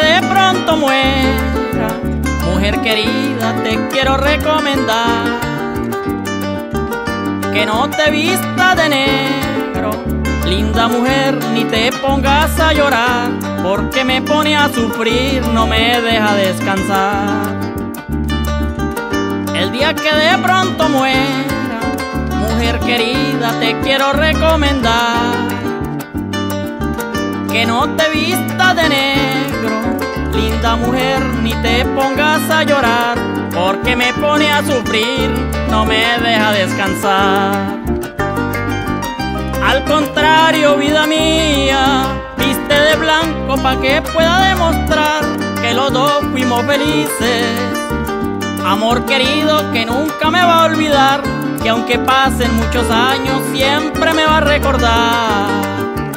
de pronto muera, mujer querida, te quiero recomendar que no te vistas de negro, linda mujer, ni te pongas a llorar, porque me pone a sufrir, no me deja descansar. El día que de pronto muera, mujer querida, te quiero recomendar que no te vistas de negro, linda mujer, ni te pongas a llorar, porque me pone a sufrir, no me deja descansar. Al contrario, vida mía, viste de blanco pa' que pueda demostrar que los dos fuimos felices. Amor querido que nunca me va a olvidar, que aunque pasen muchos años siempre me va a recordar.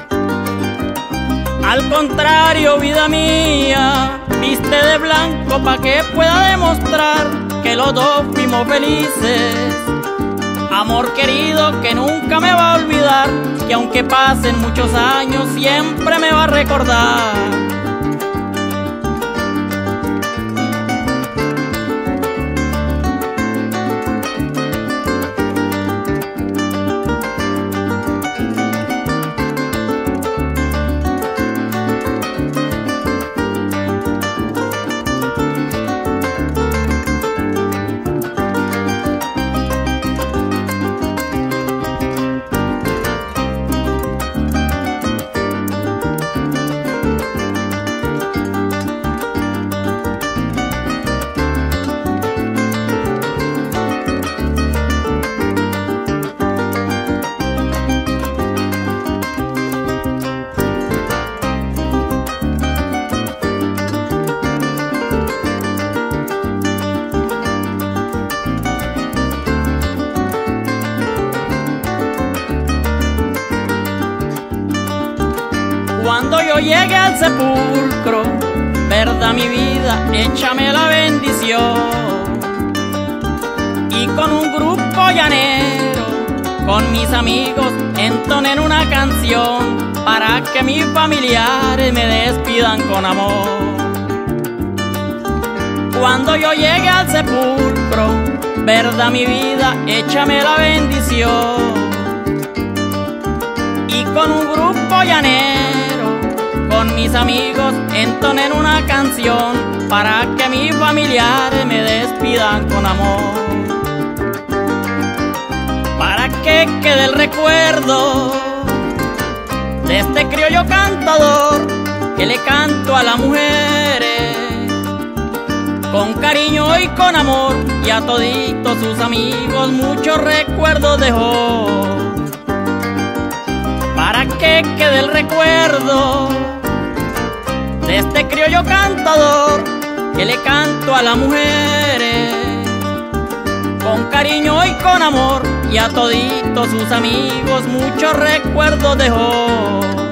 Al contrario, vida mía, viste de blanco pa' que pueda demostrar que los dos fuimos felices. Amor querido que nunca me va a olvidar, que aunque pasen muchos años siempre me va a recordar. Cuando yo llegue al sepulcro, verdad mi vida, échame la bendición. Y con un grupo llanero, con mis amigos, entonen una canción para que mis familiares me despidan con amor. Cuando yo llegue al sepulcro, verdad mi vida, échame la bendición. Y con un grupo llanero, con mis amigos, entonen una canción para que mis familiares me despidan con amor. Para que quede el recuerdo de este criollo cantador que le canto a las mujeres con cariño y con amor, y a toditos sus amigos muchos recuerdos dejó. Para que quede el recuerdo de este criollo cantador que le canto a las mujeres con cariño y con amor, y a toditos sus amigos muchos recuerdos dejó.